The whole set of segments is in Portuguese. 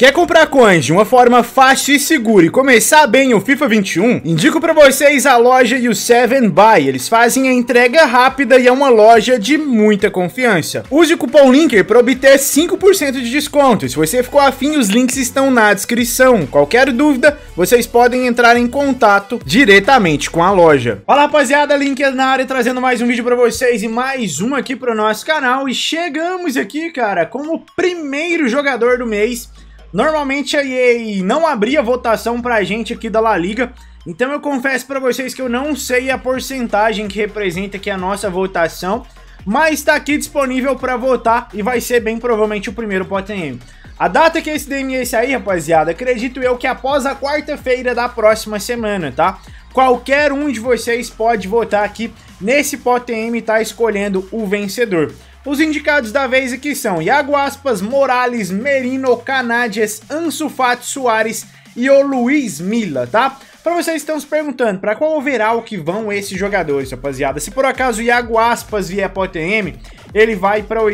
Quer comprar coins de uma forma fácil e segura e começar bem o FIFA 21? Indico pra vocês a loja U7Buy. Eles fazem a entrega rápida e é uma loja de muita confiança. Use o cupom LINKER para obter 5% de desconto. Se você ficou afim, os links estão na descrição. Qualquer dúvida, vocês podem entrar em contato diretamente com a loja. Fala rapaziada, LINKER na área, trazendo mais um vídeo pra vocês e mais um aqui pro nosso canal. E chegamos aqui, cara, com o primeiro jogador do mês. Normalmente a EA não abria votação pra gente aqui da La Liga, então eu confesso pra vocês que eu não sei a porcentagem que representa aqui a nossa votação, mas tá aqui disponível pra votar e vai ser bem provavelmente o primeiro POTM. A data que esse DME sair, rapaziada, acredito eu que após a quarta-feira da próxima semana, tá? Qualquer um de vocês pode votar aqui nesse POTM e tá escolhendo o vencedor. Os indicados da vez aqui são Iago Aspas, Morales, Merino, Canadias, Ansu Fati, Suárez e o Luiz Milla, tá? Para vocês que estão se perguntando, para qual overall que vão esses jogadores, rapaziada? Se por acaso o Iago Aspas vier POTM, ele vai para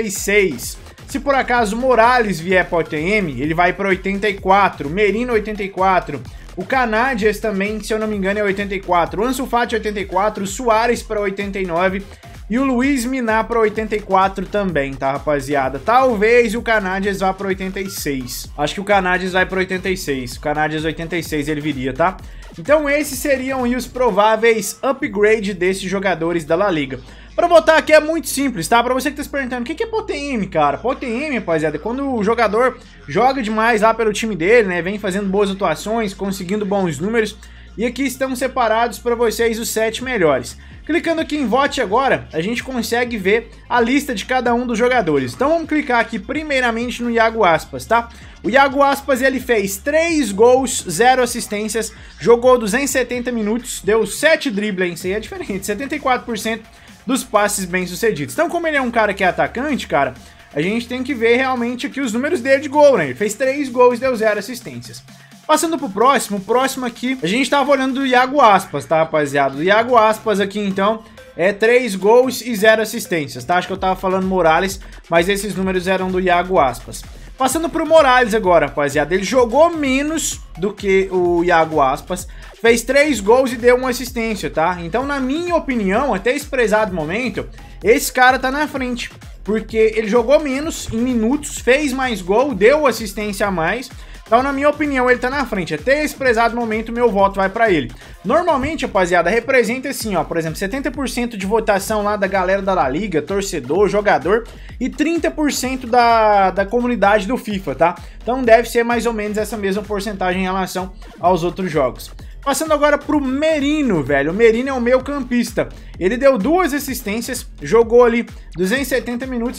86. Se por acaso o Morales vier POTM, ele vai para 84. Merino 84. O Canadias também, se eu não me engano, é 84. O Ansu Fati 84. O Suárez para 89. E o Luiz Milla para 84 também, tá, rapaziada? Talvez o Canadias vá para 86. Acho que o Canadias vai para 86. O Canadias 86 ele viria, tá? Então esses seriam os prováveis upgrade desses jogadores da La Liga. Para botar aqui é muito simples, tá? Para você que tá se perguntando, o que é POTM, cara? POTM, rapaziada, é quando o jogador joga demais lá pelo time dele, né? Vem fazendo boas atuações, conseguindo bons números. E aqui estão separados para vocês os 7 melhores. Clicando aqui em vote agora, a gente consegue ver a lista de cada um dos jogadores. Então vamos clicar aqui primeiramente no Iago Aspas, tá? O Iago Aspas, ele fez 3 gols, 0 assistências, jogou 270 minutos, deu 7 dribles, isso aí é diferente, 74% dos passes bem-sucedidos. Então como ele é um cara que é atacante, cara, a gente tem que ver realmente aqui os números dele de gol, né? Ele fez 3 gols e deu 0 assistências. Passando pro próximo, o próximo aqui, a gente tava olhando do Iago Aspas, tá, rapaziada? O Iago Aspas aqui, então, é 3 gols e 0 assistências, tá? Acho que eu tava falando Morales, mas esses números eram do Iago Aspas. Passando pro Morales agora, rapaziada, ele jogou menos do que o Iago Aspas, fez 3 gols e deu 1 assistência, tá? Então, na minha opinião, até esse prezado momento, esse cara tá na frente, porque ele jogou menos em minutos, fez mais gol, deu assistência a mais. Então, na minha opinião, ele tá na frente. Até esse prezado momento, meu voto vai pra ele. Normalmente, rapaziada, representa assim, ó, por exemplo, 70% de votação lá da galera da La Liga, torcedor, jogador, e 30% da comunidade do FIFA, tá? Então, deve ser mais ou menos essa mesma porcentagem em relação aos outros jogos. Passando agora pro Merino, velho. O Merino é o meio campista. Ele deu 2 assistências, jogou ali 270 minutos,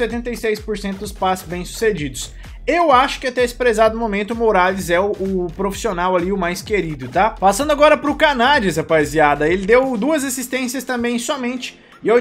76% dos passes bem-sucedidos. Eu acho que até esse prezado momento o Morales é o profissional ali, o mais querido, tá? Passando agora pro Canadias, rapaziada. Ele deu 2 assistências também somente e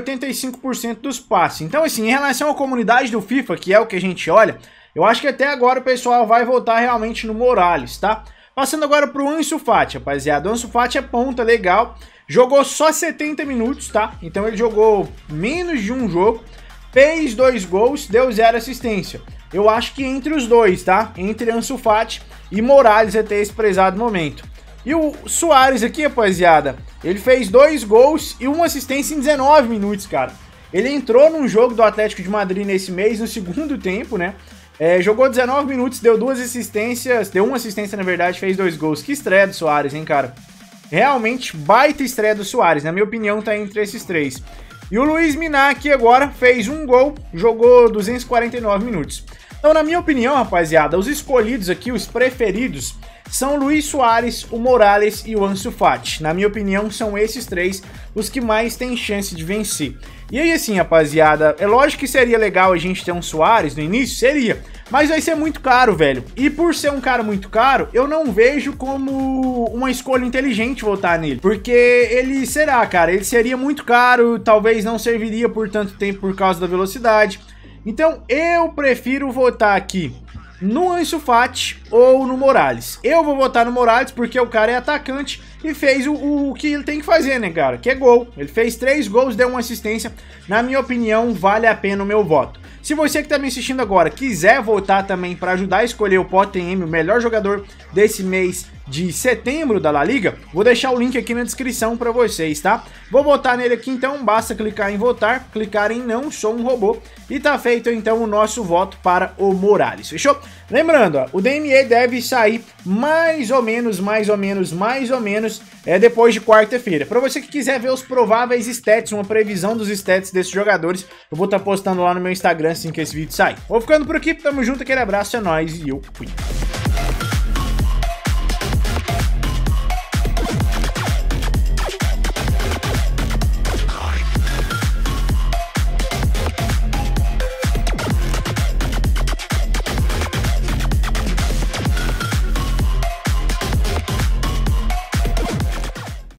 85% dos passes. Então, assim, em relação à comunidade do FIFA, que é o que a gente olha, eu acho que até agora o pessoal vai votar realmente no Morales, tá? Passando agora pro Ansu Fati, rapaziada. O Ansu Fati é ponta, legal. Jogou só 70 minutos, tá? Então ele jogou menos de um jogo. Fez 2 gols, deu 0 assistência. Eu acho que entre os dois, tá? Entre Ansu Fati e Morales até esse prezado momento. E o Suárez aqui, rapaziada, ele fez 2 gols e 1 assistência em 19 minutos, cara. Ele entrou num jogo do Atlético de Madrid nesse mês, no segundo tempo, né? Jogou 19 minutos, deu 2 assistências, deu 1 assistência na verdade, fez 2 gols. Que estreia do Suárez, hein, cara? Realmente baita estreia do Suárez, na minha opinião tá entre esses 3. E o Luiz Milla aqui agora fez 1 gol, jogou 249 minutos. Então, na minha opinião, rapaziada, os escolhidos aqui, os preferidos, são o Luiz Suárez, o Morales e o Ansu Fati. Na minha opinião, são esses 3 os que mais têm chance de vencer. E aí, assim, rapaziada, é lógico que seria legal a gente ter um Suárez no início, seria. Mas vai ser muito caro, velho. E por ser um cara muito caro, eu não vejo como uma escolha inteligente votar nele. Porque ele será, cara, ele seria muito caro, talvez não serviria por tanto tempo por causa da velocidade. Então eu prefiro votar aqui no Ansu Fati ou no Morales. Eu vou votar no Morales porque o cara é atacante e fez o que ele tem que fazer, né, cara? Que é gol. Ele fez 3 gols, deu 1 assistência. Na minha opinião, vale a pena o meu voto. Se você que tá me assistindo agora quiser votar também para ajudar a escolher o POTM, o melhor jogador desse mês de setembro da La Liga, vou deixar o link aqui na descrição para vocês, tá? Vou votar nele aqui, então basta clicar em votar, clicar em não sou um robô e tá feito então o nosso voto para o Morales, fechou? Lembrando, ó, o DME deve sair mais ou menos depois de quarta-feira. Para você que quiser ver os prováveis stats, uma previsão dos stats desses jogadores, eu vou estar postando lá no meu Instagram assim que esse vídeo sair. Vou ficando por aqui, tamo junto, aquele abraço, é nóis e eu fui.